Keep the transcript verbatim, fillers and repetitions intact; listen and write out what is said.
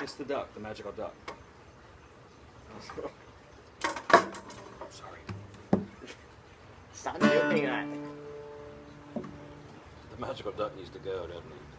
It's the duck, the magical duck. Sorry. Stop doing that. The magical duck needs to go, doesn't he?